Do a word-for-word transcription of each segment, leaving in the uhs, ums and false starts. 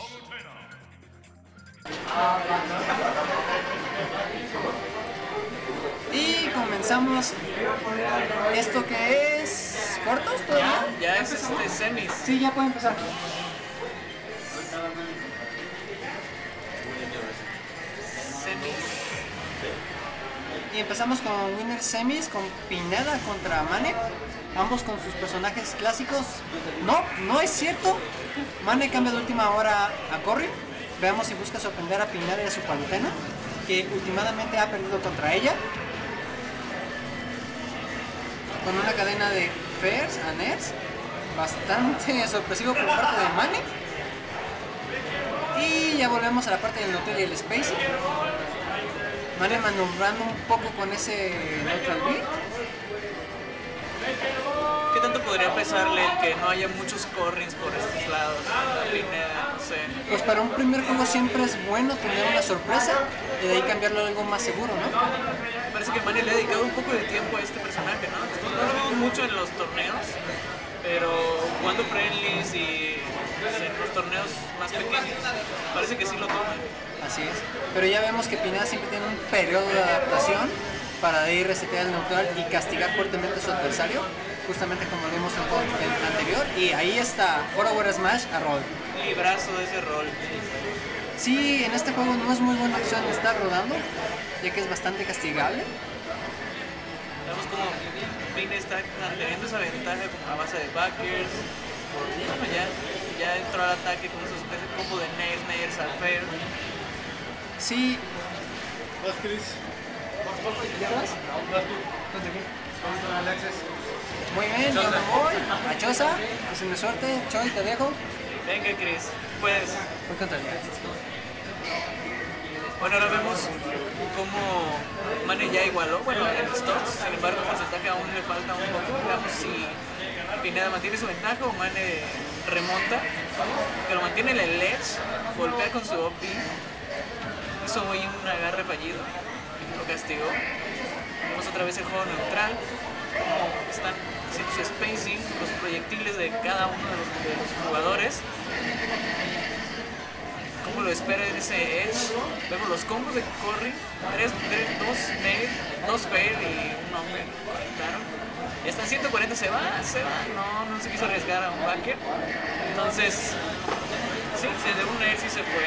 Y comenzamos esto que es cortos todavía. Ya, ya es este semis. Sí, ya puede empezar. Semis. Y empezamos con Winner Semis, con Pineda contra Mane, ambos con sus personajes clásicos. No, no es cierto. Mane cambia de última hora a Corrin. Veamos si busca sorprender a Pineda y a su Palutena, que últimamente ha perdido contra ella. Con una cadena de Fairs a Ners, bastante sorpresivo por parte de Mane. Y ya volvemos a la parte del Neutral y el Spacey. Mane maniobrando un poco con ese Neutral Beat. ¿Qué tanto podría pesarle el que no haya muchos Corrins por estos lados? La Pineda, no sé. Pues para un primer juego siempre es bueno tener una sorpresa y de ahí cambiarlo a algo más seguro, ¿no? Me parece que Mane le ha dedicado un poco de tiempo a este personaje, ¿no? No lo vemos mucho en los torneos, pero jugando friendlies y en los torneos más pequeños, parece que sí lo toma. Así es. Pero ya vemos que Pineda siempre tiene un periodo de adaptación para de ahí resetear el neutral y castigar fuertemente a su adversario, justamente como vimos en el juego anterior. Y ahí está, Forward Smash a roll. Librazo de ese rol. Sí, en este juego no es muy buena opción estar rodando, ya que es bastante castigable. Vemos como Pine está manteniendo esa ventaja a base de backers. Bueno, ya, ya entró al ataque con esos, ese combo de Nairs, Nairs al Fair. Sí. Vas, Chris. ¿Ya vas? Vas tú. Vamos con Alexis. Muy bien, yo me voy. A Chosa, que se me suerte. Choi, te dejo. Venga, Chris, puedes. Voy contra el gato. Bueno, ahora vemos cómo Mane ya igualó, bueno, en stocks, sin embargo el porcentaje aún le falta un poco. Veamos si Pineda mantiene su ventaja o Mane remonta, que lo mantiene en el ledge, golpea con su O P, hizo hoy un agarre fallido, lo castigó. Vemos otra vez el juego neutral, como están haciendo su spacing, los proyectiles de cada uno de los, de los jugadores. Como lo espera en ese edge. Vemos los combos de Corrin, tres, tres, dos Nair, dos Fair y un hombre, claro. Ya están ciento cuarenta, se va, se va, no, no se quiso arriesgar a un backer. Entonces, sí, de un Nair sí se fue.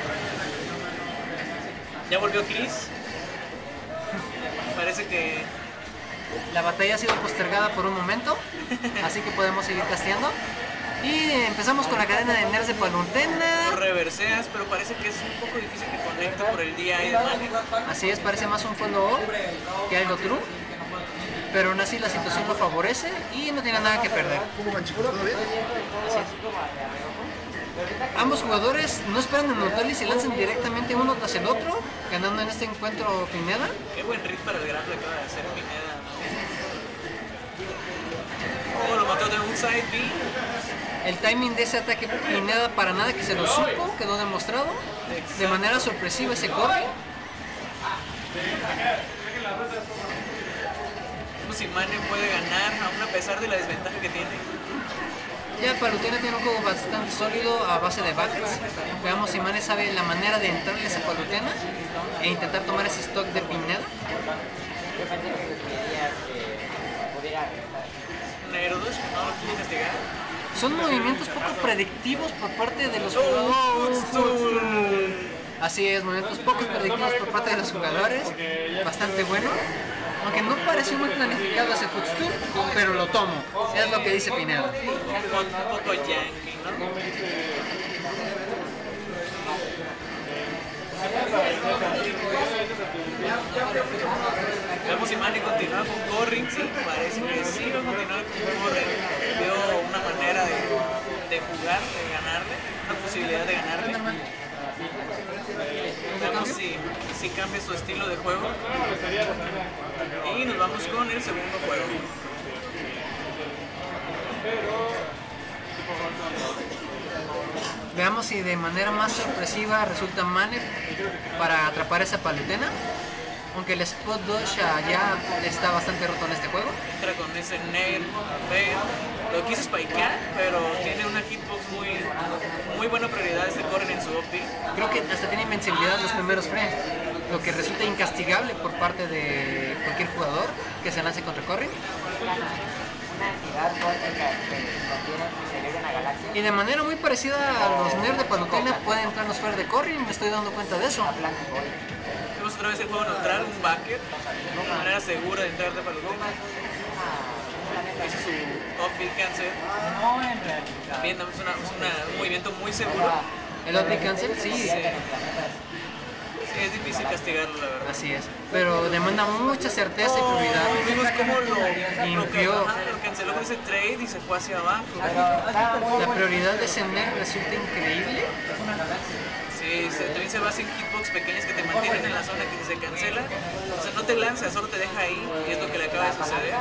Ya volvió Chris. Parece que la batalla ha sido postergada por un momento, así que podemos seguir casteando. Y empezamos con la cadena de Ners de Palutena. Lo reverseas, pero parece que es un poco difícil que conecte por el D I de Mane. Así es, parece más un follow que algo true. Pero aún así la situación lo favorece y no tiene nada que perder. ¿Cómo van, chicos? ¿Todo bien? Así es. Ambos jugadores no esperan en neutral y se lanzan directamente uno tras el otro, ganando en este encuentro Pineda. Qué buen rit para el gran que acaba de hacer Pineda. Oh, lo mató de un side B. El timing de ese ataque Pineda para nada que se lo supo, quedó demostrado. De manera sorpresiva ese corre. Como si Mane puede ganar aún a pesar de la desventaja que tiene. Ya Palutena tiene un juego bastante sólido a base de backers. Veamos si Mane sabe la manera de entrarle a esa Palutena e intentar tomar ese stock de Pineda. Un Aerodus que no lo quiere castigar. Son movimientos poco predictivos por parte de los jugadores. Así es, movimientos poco predictivos por parte de los jugadores. Bastante bueno. Aunque no pareció muy planificado ese footstool, pero lo tomo. Es lo que dice Pineda. Un poco yankee, ¿no? Vemos si Mane continúa con Corrin, sí, parece que sí va a continuar con Corrin. Veo una manera de, de jugar, de ganarle, una posibilidad de ganarle. Veamos si, si cambia su estilo de juego. Y nos vamos con el segundo juego. Veamos si de manera más sorpresiva resulta Mane para atrapar esa Palutena. Aunque el Spot Dodge ya está bastante roto en este juego. Entra con ese Nair, Fair. Lo quiso spikear, pero tiene una hitbox muy, muy buena prioridad este Corrin en su O P. Creo que hasta tiene invencibilidad los primeros frames, lo que resulta incastigable por parte de cualquier jugador que se lance contra Corrin. Una entidad cósmica que contiene interior de una galaxia. Y de manera muy parecida a los nerds de Palutena pueden entrar los Fer de Corrin, me estoy dando cuenta de eso. Vemos otra vez el juego neutral, un backer, una manera segura de entrar de Palutena. Ese es su off-beat cancel. También es, una, es una, un movimiento muy seguro. El off-beat cancel, sí. Sí. Sí, es difícil castigarlo, la verdad. Así es, pero demanda mucha certeza y prioridad. Vimos cómo lo, Limpió. lo, ajá, lo canceló con ese trade y se fue hacia abajo. La prioridad de ese nerd resulta increíble. Sí, se, también se va sin hitbox pequeños que te mantienen en la zona que se cancela. O sea, no te lanza, solo te deja ahí y es lo que le acaba de suceder.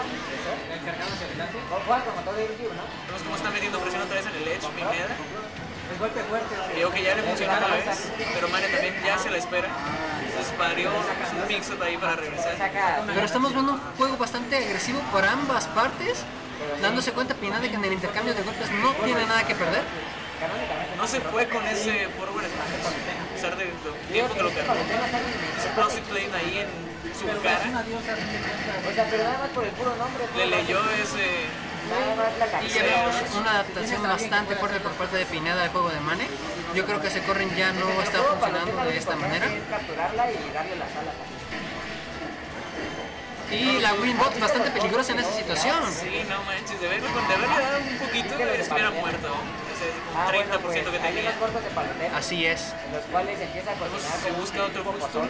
Vemos cómo está metiendo presión otra vez en el edge, Pineda. Veo que ya le funcionó otra vez, pero Mane también ya se la espera. Entonces parió un mix-up ahí para regresar. Pero estamos viendo un juego bastante agresivo por ambas partes, dándose cuenta Pineda de que en el intercambio de golpes no tiene nada que perder. No se fue con ese forward smash, a pesar de lo tiempo que lo cargó. Explosive Plane ahí en su cara. Le leyó ese... Y ya vemos una adaptación bastante fuerte por parte de Pineda del juego de Mane. Yo creo que ese Corrin ya no está funcionando de esta manera. Y la Winbox bastante peligrosa en esa situación. Sí, no manches, de haberle, de haberle dado un poquito, estuviera muerto. Ese treinta por ciento que tenía. Así es. Se busca otro puesto.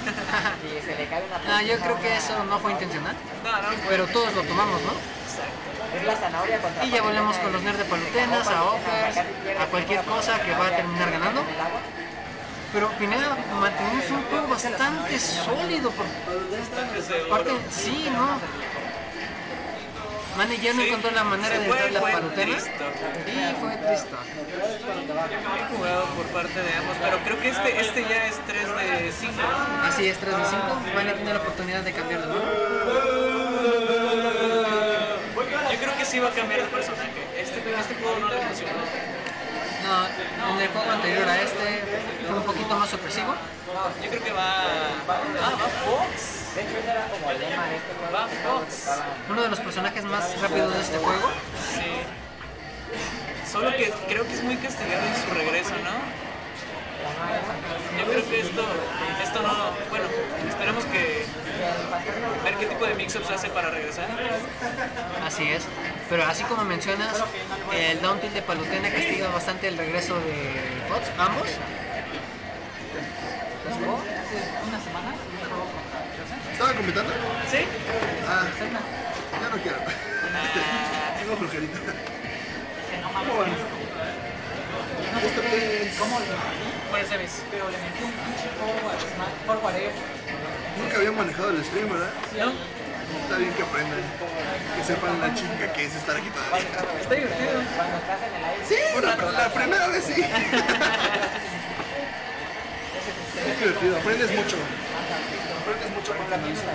No, yo creo que eso no fue intencional. No, no, pero todos lo tomamos, ¿no? Exacto. Y ya volvemos con los nerds de Palutenas, a Offers, a cualquier cosa que va a terminar ganando. Pero Pineda mantenemos un juego bastante sólido por parte, sí, ¿no? Mane ya no encontró la manera de entrar la Palutena y fue triste. Bien jugado por parte de ambos, pero creo que este, este ya es tres de cinco. Así es, tres de cinco. Mane tiene la oportunidad de cambiar de nuevo. Yo creo que sí va a cambiar de personaje. Este, este juego no le funcionó. No, en el juego anterior a este fue un poquito más sorpresivo. Yo creo que va... Ah, va Fox. Va Fox. Uno de los personajes más rápidos de este juego. Sí. Solo que creo que es muy castigado en su regreso, ¿no? Yo creo que esto, esto no... Bueno, esperemos que... ver qué tipo de mix-ups hace para regresar. Así es. Pero así como mencionas, el down tilt de Palutena castiga bastante el regreso de Fox, ambos. ¿Una semana? ¿Estaba completando? ¿Sí? Ah, ya no quiero. Tengo flojerita. ¿Cómo van? ¿Esto qué es? Buenas semis. Nunca había manejado el stream, ¿verdad? ¿No? Está bien que aprendan. Que sepan la chinga que es estar aquí todavía. Está divertido. Sí, la, la primera vez sí. Es divertido, aprendes mucho. Aprendes mucho con la misma.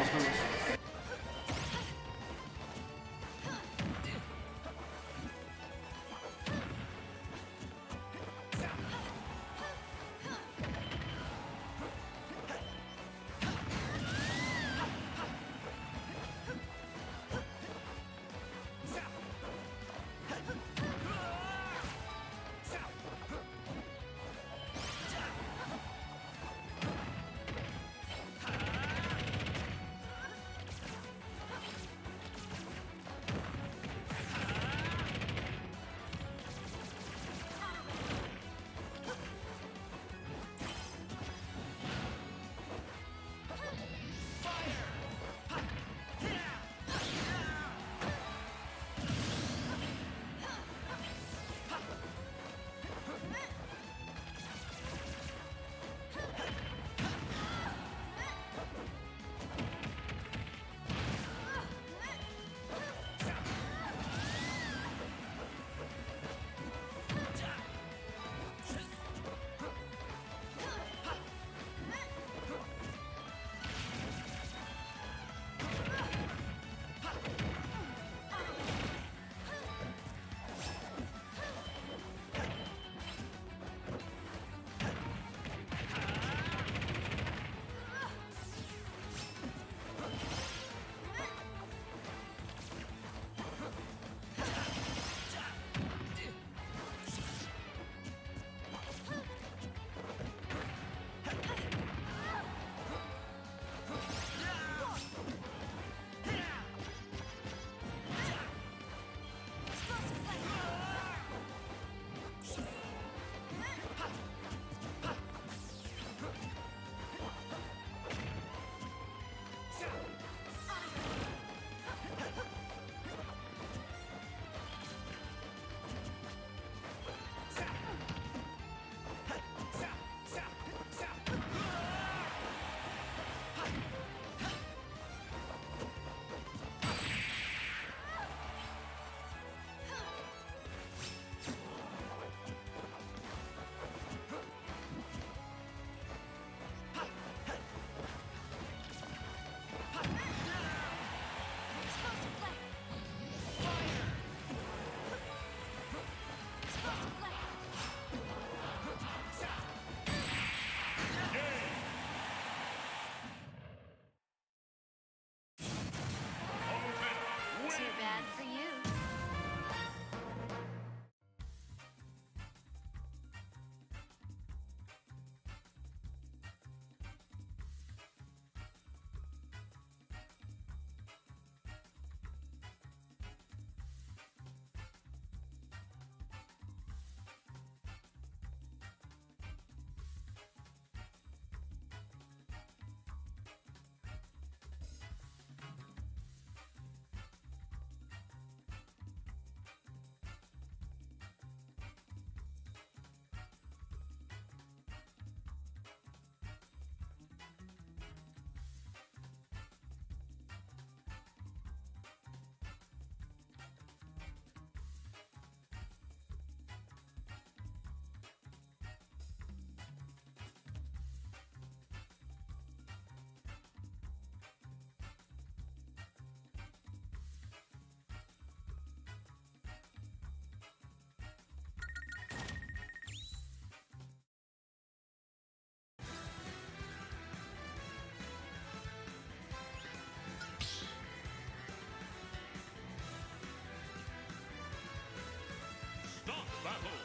battle.